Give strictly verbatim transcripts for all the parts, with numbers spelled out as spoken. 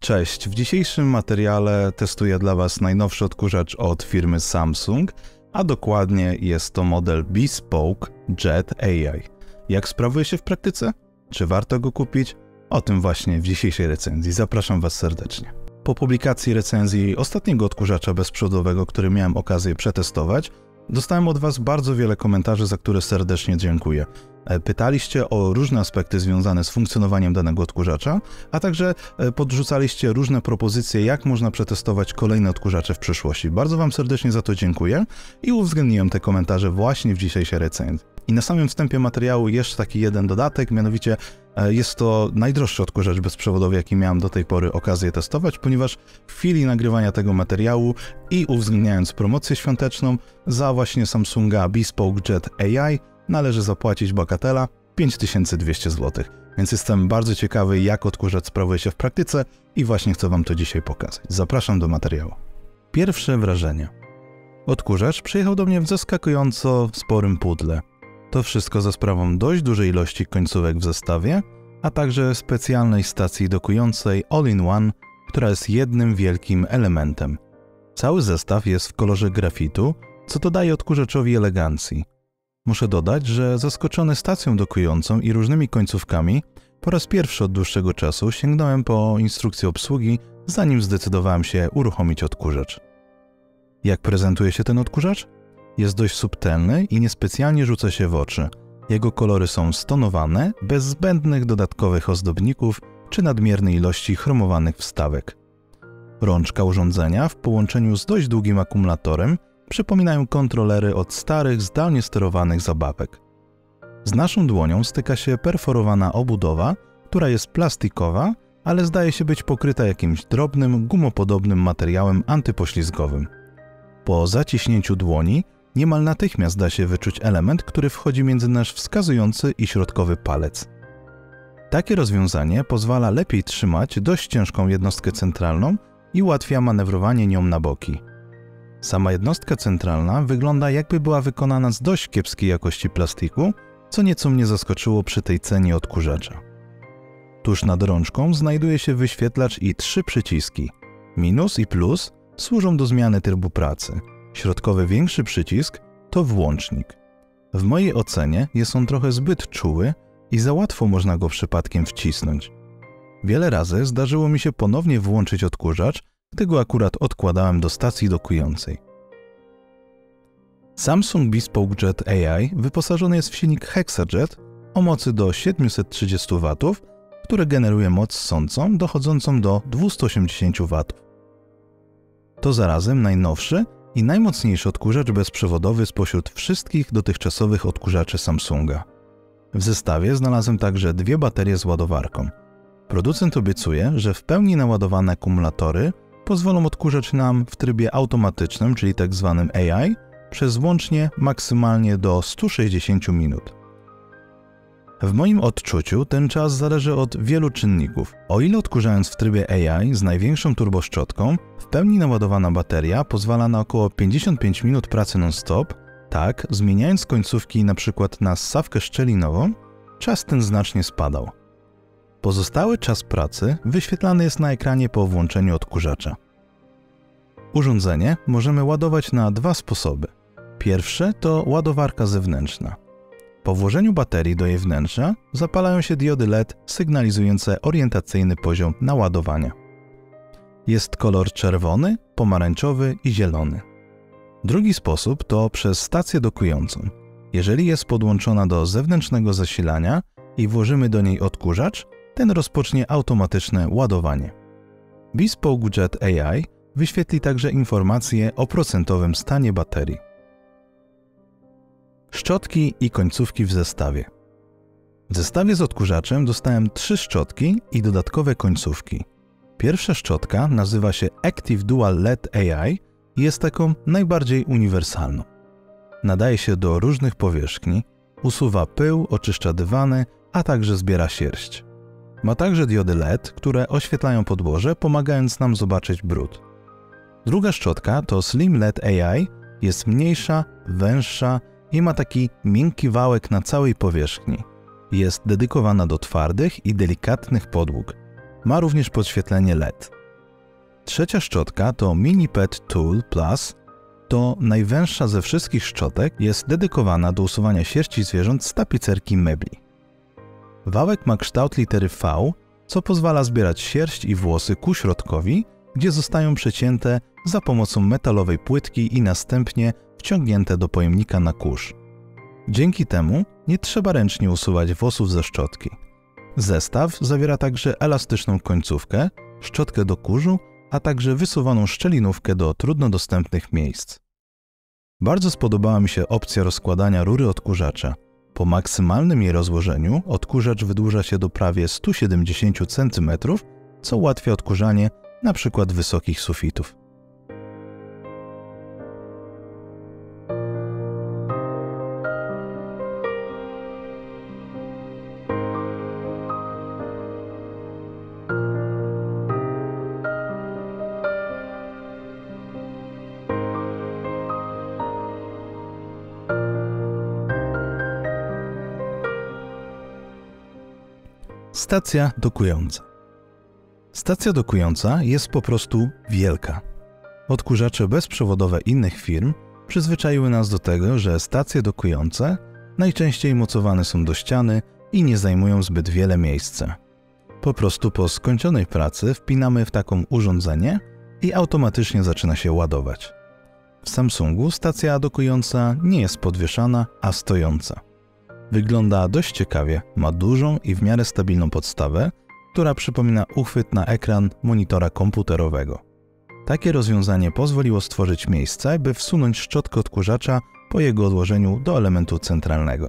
Cześć, w dzisiejszym materiale testuję dla Was najnowszy odkurzacz od firmy Samsung, a dokładnie jest to model Bespoke Jet A I. Jak sprawuje się w praktyce? Czy warto go kupić? O tym właśnie w dzisiejszej recenzji. Zapraszam Was serdecznie. Po publikacji recenzji ostatniego odkurzacza bezprzewodowego, który miałem okazję przetestować, dostałem od Was bardzo wiele komentarzy, za które serdecznie dziękuję. Pytaliście o różne aspekty związane z funkcjonowaniem danego odkurzacza, a także podrzucaliście różne propozycje, jak można przetestować kolejne odkurzacze w przyszłości. Bardzo Wam serdecznie za to dziękuję i uwzględniłem te komentarze właśnie w dzisiejszej recenzji. I na samym wstępie materiału jeszcze taki jeden dodatek, mianowicie jest to najdroższy odkurzacz bezprzewodowy, jaki miałem do tej pory okazję testować, ponieważ w chwili nagrywania tego materiału i uwzględniając promocję świąteczną za właśnie Samsunga Bespoke Jet A I należy zapłacić bagatela pięć tysięcy dwieście złotych. Więc jestem bardzo ciekawy, jak odkurzacz sprawuje się w praktyce i właśnie chcę Wam to dzisiaj pokazać. Zapraszam do materiału. Pierwsze wrażenie. Odkurzacz przyjechał do mnie w zaskakująco sporym pudle. To wszystko za sprawą dość dużej ilości końcówek w zestawie, a także specjalnej stacji dokującej all-in-one, która jest jednym wielkim elementem. Cały zestaw jest w kolorze grafitu, co dodaje odkurzaczowi elegancji. Muszę dodać, że zaskoczony stacją dokującą i różnymi końcówkami, po raz pierwszy od dłuższego czasu sięgnąłem po instrukcję obsługi, zanim zdecydowałem się uruchomić odkurzacz. Jak prezentuje się ten odkurzacz? Jest dość subtelny i niespecjalnie rzuca się w oczy. Jego kolory są stonowane, bez zbędnych dodatkowych ozdobników czy nadmiernej ilości chromowanych wstawek. Rączka urządzenia w połączeniu z dość długim akumulatorem przypominają kontrolery od starych, zdalnie sterowanych zabawek. Z naszą dłonią styka się perforowana obudowa, która jest plastikowa, ale zdaje się być pokryta jakimś drobnym, gumopodobnym materiałem antypoślizgowym. Po zaciśnięciu dłoni niemal natychmiast da się wyczuć element, który wchodzi między nasz wskazujący i środkowy palec. Takie rozwiązanie pozwala lepiej trzymać dość ciężką jednostkę centralną i ułatwia manewrowanie nią na boki. Sama jednostka centralna wygląda, jakby była wykonana z dość kiepskiej jakości plastiku, co nieco mnie zaskoczyło przy tej cenie odkurzacza. Tuż nad rączką znajduje się wyświetlacz i trzy przyciski. Minus i plus służą do zmiany trybu pracy. Środkowy większy przycisk to włącznik. W mojej ocenie jest on trochę zbyt czuły i za łatwo można go przypadkiem wcisnąć. Wiele razy zdarzyło mi się ponownie włączyć odkurzacz, gdy go akurat odkładałem do stacji dokującej. Samsung Bespoke Jet A I wyposażony jest w silnik HexaJet o mocy do siedmiuset trzydziestu watów, który generuje moc ssącą dochodzącą do dwieście osiemdziesiąt watów. To zarazem najnowszy i najmocniejszy odkurzacz bezprzewodowy spośród wszystkich dotychczasowych odkurzaczy Samsunga. W zestawie znalazłem także dwie baterie z ładowarką. Producent obiecuje, że w pełni naładowane akumulatory pozwolą odkurzać nam w trybie automatycznym, czyli tak zwanym A I, przez łącznie maksymalnie do stu sześćdziesięciu minut. W moim odczuciu ten czas zależy od wielu czynników. O ile odkurzając w trybie A I z największą turboszczotką, w pełni naładowana bateria pozwala na około pięćdziesiąt pięć minut pracy non-stop, tak zmieniając końcówki np. na ssawkę szczelinową, czas ten znacznie spadał. Pozostały czas pracy wyświetlany jest na ekranie po włączeniu odkurzacza. Urządzenie możemy ładować na dwa sposoby. Pierwszy to ładowarka zewnętrzna. Po włożeniu baterii do jej wnętrza zapalają się diody L E D sygnalizujące orientacyjny poziom naładowania. Jest kolor czerwony, pomarańczowy i zielony. Drugi sposób to przez stację dokującą. Jeżeli jest podłączona do zewnętrznego zasilania i włożymy do niej odkurzacz, ten rozpocznie automatyczne ładowanie. Bespoke Jet A I wyświetli także informacje o procentowym stanie baterii. Szczotki i końcówki w zestawie. W zestawie z odkurzaczem dostałem trzy szczotki i dodatkowe końcówki. Pierwsza szczotka nazywa się Active Dual L E D A I i jest taką najbardziej uniwersalną. Nadaje się do różnych powierzchni, usuwa pył, oczyszcza dywany, a także zbiera sierść. Ma także diody L E D, które oświetlają podłoże, pomagając nam zobaczyć brud. Druga szczotka to Slim L E D A I, jest mniejsza, węższa i ma taki miękki wałek na całej powierzchni. Jest dedykowana do twardych i delikatnych podłóg. Ma również podświetlenie L E D. Trzecia szczotka to Mini-Pet Tool Plus. To najwęższa ze wszystkich szczotek, jest dedykowana do usuwania sierści zwierząt z tapicerki mebli. Wałek ma kształt litery V, co pozwala zbierać sierść i włosy ku środkowi, gdzie zostają przecięte za pomocą metalowej płytki i następnie wciągnięte do pojemnika na kurz. Dzięki temu nie trzeba ręcznie usuwać włosów ze szczotki. Zestaw zawiera także elastyczną końcówkę, szczotkę do kurzu, a także wysuwaną szczelinówkę do trudno dostępnych miejsc. Bardzo spodobała mi się opcja rozkładania rury odkurzacza. Po maksymalnym jej rozłożeniu odkurzacz wydłuża się do prawie stu siedemdziesięciu centymetrów, co ułatwia odkurzanie np. wysokich sufitów. Stacja dokująca. Stacja dokująca jest po prostu wielka. Odkurzacze bezprzewodowe innych firm przyzwyczaiły nas do tego, że stacje dokujące najczęściej mocowane są do ściany i nie zajmują zbyt wiele miejsca. Po prostu po skończonej pracy wpinamy w taką urządzenie i automatycznie zaczyna się ładować. W Samsungu stacja dokująca nie jest podwieszana, a stojąca. Wygląda dość ciekawie, ma dużą i w miarę stabilną podstawę, która przypomina uchwyt na ekran monitora komputerowego. Takie rozwiązanie pozwoliło stworzyć miejsce, by wsunąć szczotkę odkurzacza po jego odłożeniu do elementu centralnego.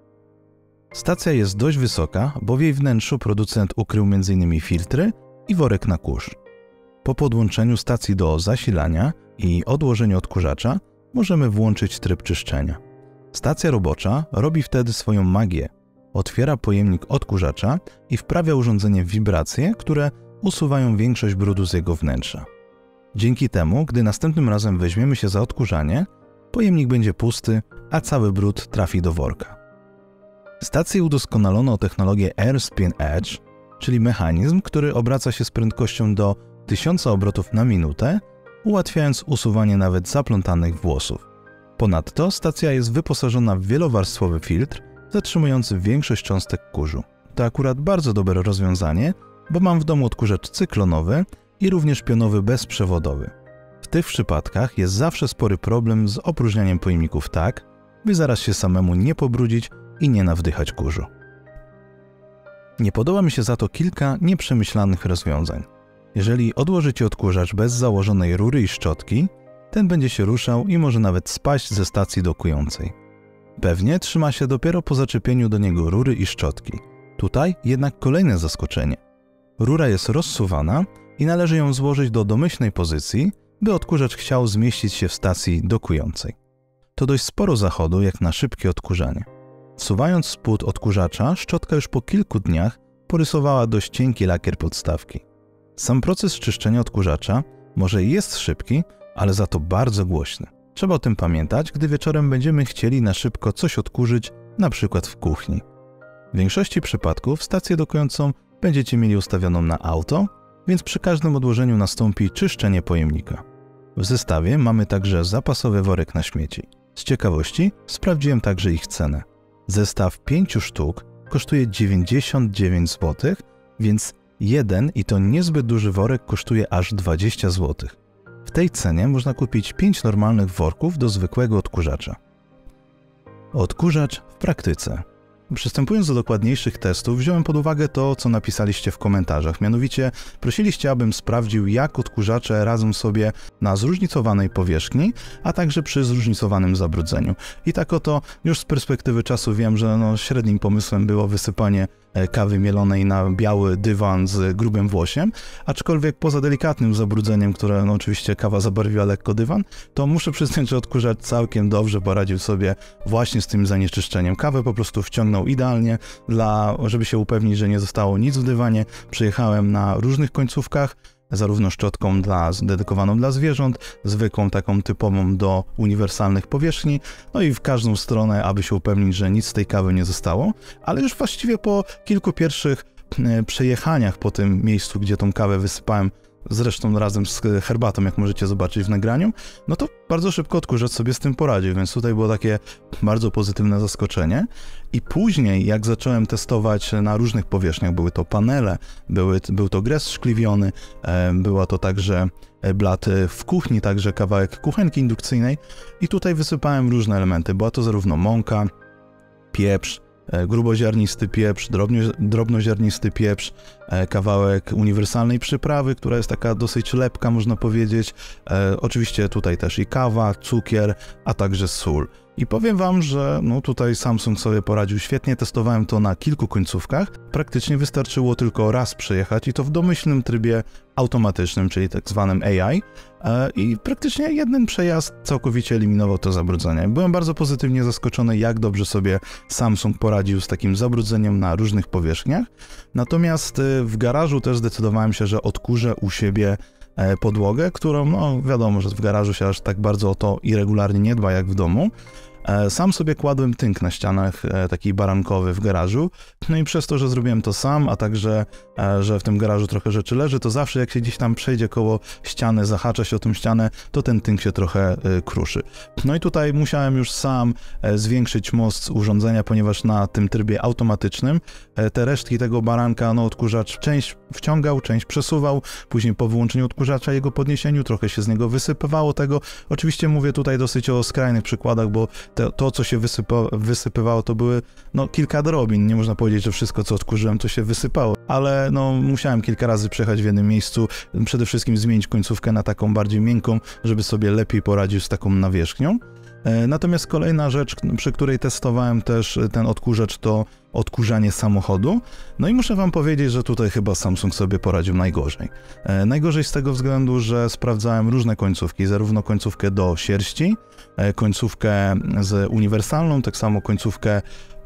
Stacja jest dość wysoka, bo w jej wnętrzu producent ukrył między innymi filtry i worek na kurz. Po podłączeniu stacji do zasilania i odłożeniu odkurzacza możemy włączyć tryb czyszczenia. Stacja robocza robi wtedy swoją magię. Otwiera pojemnik odkurzacza i wprawia urządzenie w wibracje, które usuwają większość brudu z jego wnętrza. Dzięki temu, gdy następnym razem weźmiemy się za odkurzanie, pojemnik będzie pusty, a cały brud trafi do worka. Stację udoskonalono o technologię Air Spin Edge, czyli mechanizm, który obraca się z prędkością do tysiąca obrotów na minutę, ułatwiając usuwanie nawet zaplątanych włosów. Ponadto stacja jest wyposażona w wielowarstwowy filtr, zatrzymujący większość cząstek kurzu. To akurat bardzo dobre rozwiązanie, bo mam w domu odkurzacz cyklonowy i również pionowy bezprzewodowy. W tych przypadkach jest zawsze spory problem z opróżnianiem pojemników tak, by zaraz się samemu nie pobrudzić i nie nawdychać kurzu. Nie podoba mi się za to kilka nieprzemyślanych rozwiązań. Jeżeli odłożycie odkurzacz bez założonej rury i szczotki, ten będzie się ruszał i może nawet spaść ze stacji dokującej. Pewnie trzyma się dopiero po zaczepieniu do niego rury i szczotki. Tutaj jednak kolejne zaskoczenie. Rura jest rozsuwana i należy ją złożyć do domyślnej pozycji, by odkurzacz chciał zmieścić się w stacji dokującej. To dość sporo zachodu jak na szybkie odkurzanie. Wsuwając spód odkurzacza, szczotka już po kilku dniach porysowała dość cienki lakier podstawki. Sam proces czyszczenia odkurzacza może jest szybki, ale za to bardzo głośny. Trzeba o tym pamiętać, gdy wieczorem będziemy chcieli na szybko coś odkurzyć, na przykład w kuchni. W większości przypadków stację dokującą będziecie mieli ustawioną na auto, więc przy każdym odłożeniu nastąpi czyszczenie pojemnika. W zestawie mamy także zapasowy worek na śmieci. Z ciekawości sprawdziłem także ich cenę. Zestaw pięciu sztuk kosztuje dziewięćdziesiąt dziewięć złotych, więc jeden i to niezbyt duży worek kosztuje aż dwadzieścia złotych. W tej cenie można kupić pięć normalnych worków do zwykłego odkurzacza. Odkurzacz w praktyce. Przystępując do dokładniejszych testów, wziąłem pod uwagę to, co napisaliście w komentarzach. Mianowicie prosiliście, abym sprawdził, jak odkurzacze radzą sobie na zróżnicowanej powierzchni, a także przy zróżnicowanym zabrudzeniu. I tak oto już z perspektywy czasu wiem, że no, średnim pomysłem było wysypanie kawy mielonej na biały dywan z grubym włosiem, aczkolwiek poza delikatnym zabrudzeniem, które no, oczywiście kawa zabarwiła lekko dywan, to muszę przyznać, że odkurzacz całkiem dobrze poradził sobie właśnie z tym zanieczyszczeniem. Kawę po prostu wciągnął idealnie, dla, żeby się upewnić, że nie zostało nic w dywanie. Przyjechałem na różnych końcówkach, zarówno szczotką dla, dedykowaną dla zwierząt, zwykłą taką typową do uniwersalnych powierzchni, no i w każdą stronę, aby się upewnić, że nic z tej kawy nie zostało, ale już właściwie po kilku pierwszych przejechaniach po tym miejscu, gdzie tą kawę wysypałem, zresztą razem z herbatą, jak możecie zobaczyć w nagraniu, no to bardzo szybko odkurzacz sobie z tym poradził, więc tutaj było takie bardzo pozytywne zaskoczenie. I później, jak zacząłem testować na różnych powierzchniach, były to panele, były, był to gres szkliwiony, była to także blat w kuchni, także kawałek kuchenki indukcyjnej i tutaj wysypałem różne elementy. Była to zarówno mąka, pieprz, gruboziarnisty pieprz, drobno, drobnoziarnisty pieprz, kawałek uniwersalnej przyprawy, która jest taka dosyć lepka, można powiedzieć. E, oczywiście tutaj też i kawa, cukier, a także sól. I powiem wam, że no tutaj Samsung sobie poradził świetnie, testowałem to na kilku końcówkach. Praktycznie wystarczyło tylko raz przejechać i to w domyślnym trybie automatycznym, czyli tak zwanym A I. E, I praktycznie jeden przejazd całkowicie eliminował to zabrudzenie. Byłem bardzo pozytywnie zaskoczony, jak dobrze sobie Samsung poradził z takim zabrudzeniem na różnych powierzchniach. Natomiast w garażu też zdecydowałem się, że odkurzę u siebie podłogę, którą, no wiadomo, że w garażu się aż tak bardzo o to i regularnie nie dba jak w domu. Sam sobie kładłem tynk na ścianach, taki barankowy w garażu, no i przez to, że zrobiłem to sam, a także, że w tym garażu trochę rzeczy leży, to zawsze jak się gdzieś tam przejdzie koło ściany, zahacza się o tą ścianę, to ten tynk się trochę kruszy. No i tutaj musiałem już sam zwiększyć moc urządzenia, ponieważ na tym trybie automatycznym te resztki tego baranka, no odkurzacz część wciągał, część przesuwał, później po wyłączeniu odkurzacza, jego podniesieniu, trochę się z niego wysypywało tego. Oczywiście mówię tutaj dosyć o skrajnych przykładach, bo To, to, co się wysypa, wysypywało, to były no, kilka drobin. Nie można powiedzieć, że wszystko, co odkurzyłem, to się wysypało. Ale no, musiałem kilka razy przejechać w jednym miejscu. Przede wszystkim zmienić końcówkę na taką bardziej miękką, żeby sobie lepiej poradzić z taką nawierzchnią. Natomiast kolejna rzecz, przy której testowałem też ten odkurzacz, to odkurzanie samochodu. No i muszę wam powiedzieć, że tutaj chyba Samsung sobie poradził najgorzej. E, najgorzej z tego względu, że sprawdzałem różne końcówki, zarówno końcówkę do sierści, e, końcówkę z uniwersalną, tak samo końcówkę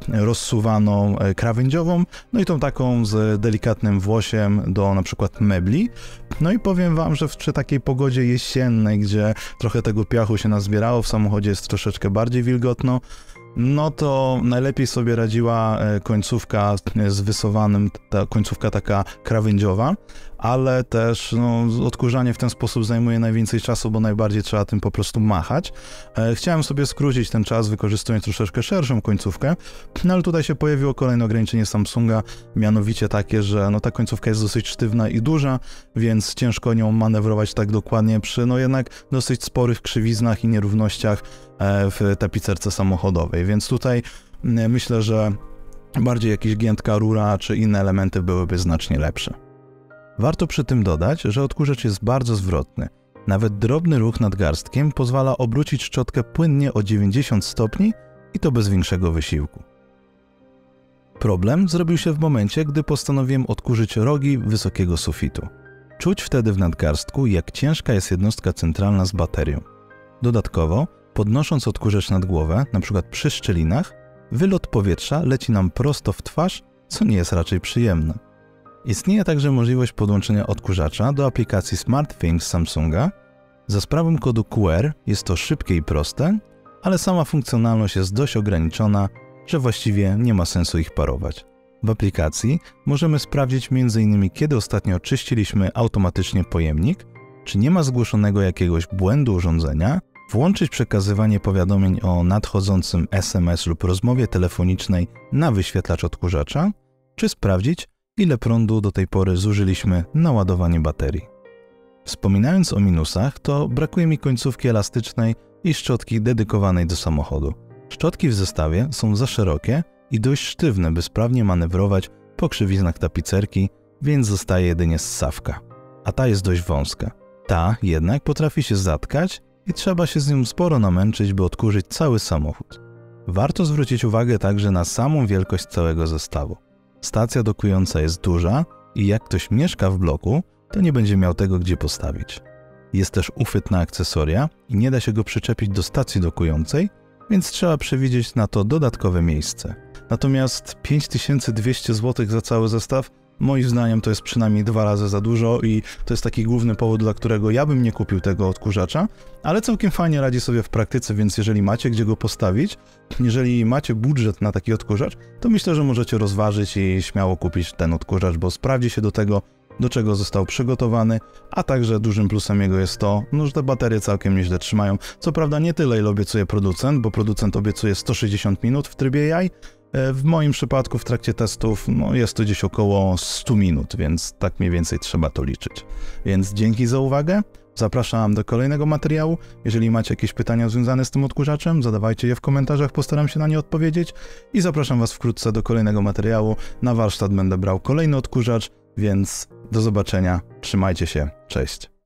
rozsuwaną e, krawędziową, no i tą taką z delikatnym włosiem do na przykład mebli. No i powiem wam, że przy takiej pogodzie jesiennej, gdzie trochę tego piachu się nazbierało, w samochodzie jest troszeczkę bardziej wilgotno, no to najlepiej sobie radziła końcówka z wysuwanym, ta końcówka taka krawędziowa, ale też no, odkurzanie w ten sposób zajmuje najwięcej czasu, bo najbardziej trzeba tym po prostu machać. E, chciałem sobie skrócić ten czas, wykorzystując troszeczkę szerszą końcówkę, no ale tutaj się pojawiło kolejne ograniczenie Samsunga, mianowicie takie, że no, ta końcówka jest dosyć sztywna i duża, więc ciężko nią manewrować tak dokładnie przy no jednak dosyć sporych krzywiznach i nierównościach e, w tapicerce samochodowej, więc tutaj e, myślę, że bardziej jakieś giętka rura czy inne elementy byłyby znacznie lepsze. Warto przy tym dodać, że odkurzacz jest bardzo zwrotny. Nawet drobny ruch nadgarstkiem pozwala obrócić szczotkę płynnie o dziewięćdziesiąt stopni i to bez większego wysiłku. Problem zrobił się w momencie, gdy postanowiłem odkurzyć rogi wysokiego sufitu. Czuć wtedy w nadgarstku, jak ciężka jest jednostka centralna z baterią. Dodatkowo, podnosząc odkurzacz nad głowę, np. przy szczelinach, wylot powietrza leci nam prosto w twarz, co nie jest raczej przyjemne. Istnieje także możliwość podłączenia odkurzacza do aplikacji SmartThings Samsunga. Za sprawą kodu Q R jest to szybkie i proste, ale sama funkcjonalność jest dość ograniczona, że właściwie nie ma sensu ich parować. W aplikacji możemy sprawdzić m in kiedy ostatnio czyściliśmy automatycznie pojemnik, czy nie ma zgłoszonego jakiegoś błędu urządzenia, włączyć przekazywanie powiadomień o nadchodzącym S M S lub rozmowie telefonicznej na wyświetlacz odkurzacza, czy sprawdzić, ile prądu do tej pory zużyliśmy na ładowanie baterii. Wspominając o minusach, to brakuje mi końcówki elastycznej i szczotki dedykowanej do samochodu. Szczotki w zestawie są za szerokie i dość sztywne, by sprawnie manewrować po krzywiznach tapicerki, więc zostaje jedynie ssawka, a ta jest dość wąska. Ta jednak potrafi się zatkać i trzeba się z nią sporo namęczyć, by odkurzyć cały samochód. Warto zwrócić uwagę także na samą wielkość całego zestawu. Stacja dokująca jest duża i jak ktoś mieszka w bloku, to nie będzie miał tego gdzie postawić. Jest też uchwyt na akcesoria i nie da się go przyczepić do stacji dokującej, więc trzeba przewidzieć na to dodatkowe miejsce. Natomiast pięć tysięcy dwieście złotych za cały zestaw, Moim zdaniem to jest przynajmniej dwa razy za dużo i to jest taki główny powód, dla którego ja bym nie kupił tego odkurzacza, ale całkiem fajnie radzi sobie w praktyce, więc jeżeli macie gdzie go postawić, jeżeli macie budżet na taki odkurzacz, to myślę, że możecie rozważyć i śmiało kupić ten odkurzacz, bo sprawdzi się do tego, do czego został przygotowany, a także dużym plusem jego jest to, no, że te baterie całkiem nieźle trzymają. Co prawda nie tyle, ile obiecuje producent, bo producent obiecuje sto sześćdziesiąt minut w trybie A I. W moim przypadku w trakcie testów no, jest to gdzieś około stu minut, więc tak mniej więcej trzeba to liczyć. Więc dzięki za uwagę. Zapraszam do kolejnego materiału. Jeżeli macie jakieś pytania związane z tym odkurzaczem, zadawajcie je w komentarzach, postaram się na nie odpowiedzieć. I zapraszam Was wkrótce do kolejnego materiału. Na warsztat będę brał kolejny odkurzacz, więc do zobaczenia. Trzymajcie się. Cześć.